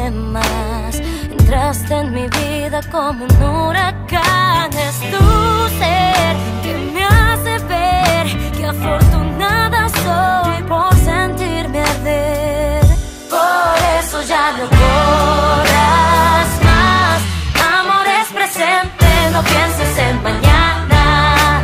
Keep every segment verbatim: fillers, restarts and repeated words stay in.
problemas. Entraste en mi vida como un huracán. Es tu ser que me hace ver que afortunada soy por sentirme arder. Por eso ya no corras más. Amor es presente, no pienses en mañana.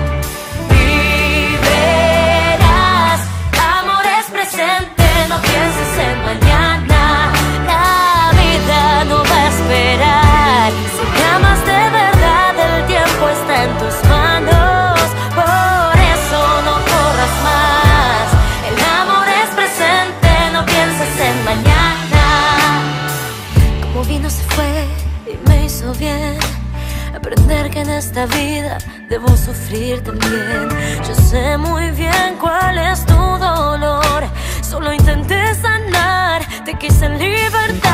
Viverás. Amor es presente, no pienses en mañana. La vida no va a esperar. Si me amas de verdad, el tiempo está en tus manos. Por eso no corras más. El amor es presente, no pienses en mañana. Como vino se fue y me hizo bien aprender que en esta vida debo sufrir también. Yo sé muy bien cuál es tu dolor. Solo intenté sanar, te quise en libertad.